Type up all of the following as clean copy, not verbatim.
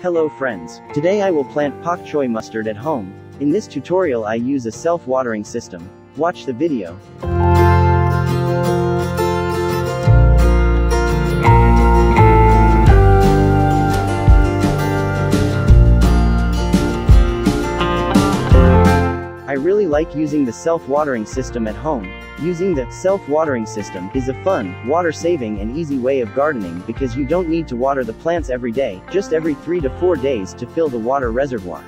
Hello friends. Today I will plant Pakcoy mustard at home. In this tutorial I use a self-watering system. Watch the video. I really like using the self-watering system at home. Using the self-watering system is a fun, water-saving and easy way of gardening because you don't need to water the plants every day, just every 3 to 4 days to fill the water reservoir.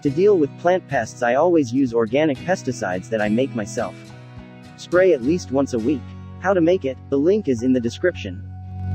To deal with plant pests, I always use organic pesticides that I make myself. Spray at least once a week. How to make it? The link is in the description.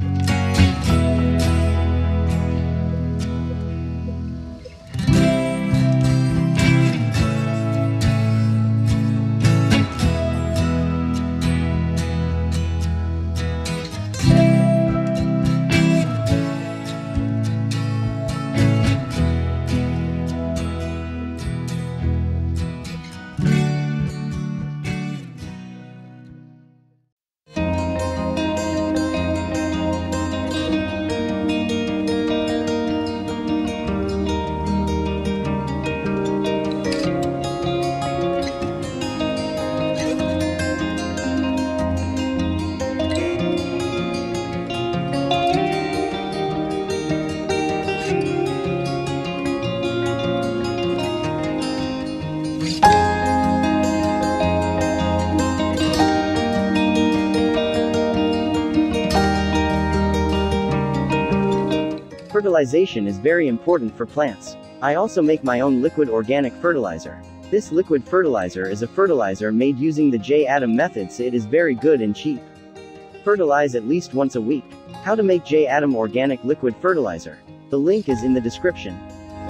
Fertilization is very important for plants. I also make my own liquid organic fertilizer. This liquid fertilizer is a fertilizer made using the Jadam method, so it is very good and cheap. Fertilize at least once a week. How to make Jadam organic liquid fertilizer? The link is in the description.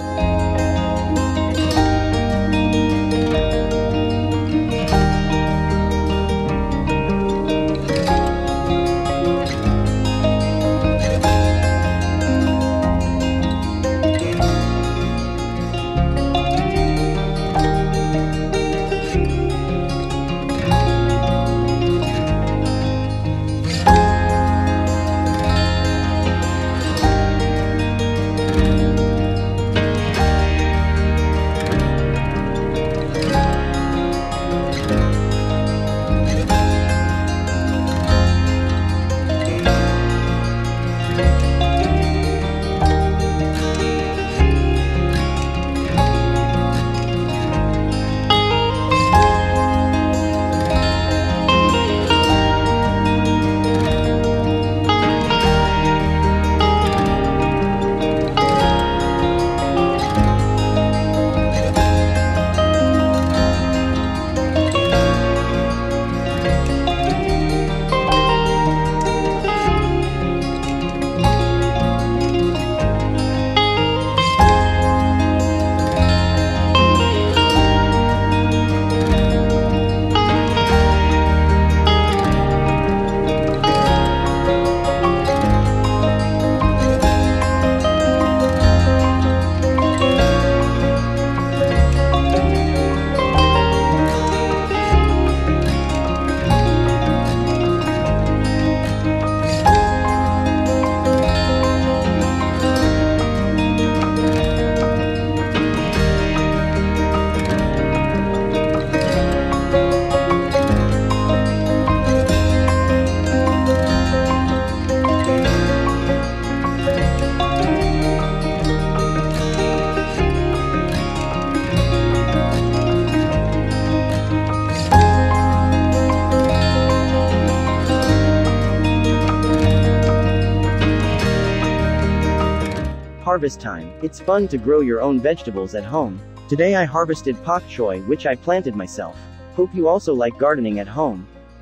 Harvest time. It's fun to grow your own vegetables at home. Today I harvested Pakcoy, which I planted myself. Hope you also like gardening at home.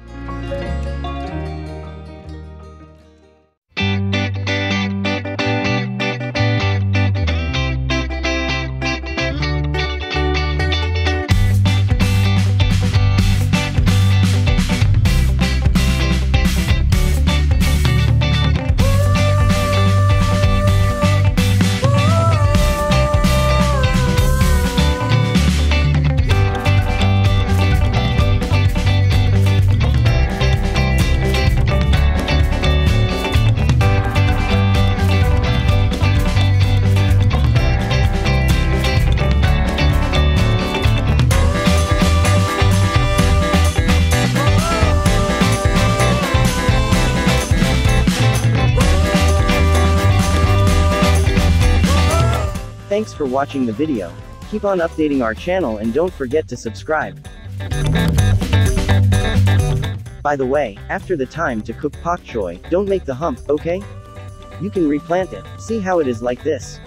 Thanks for watching the video. Keep on updating our channel and don't forget to subscribe. By the way, after the time to cook pak choy, don't make the hump, okay? You can replant it. See how it is like this.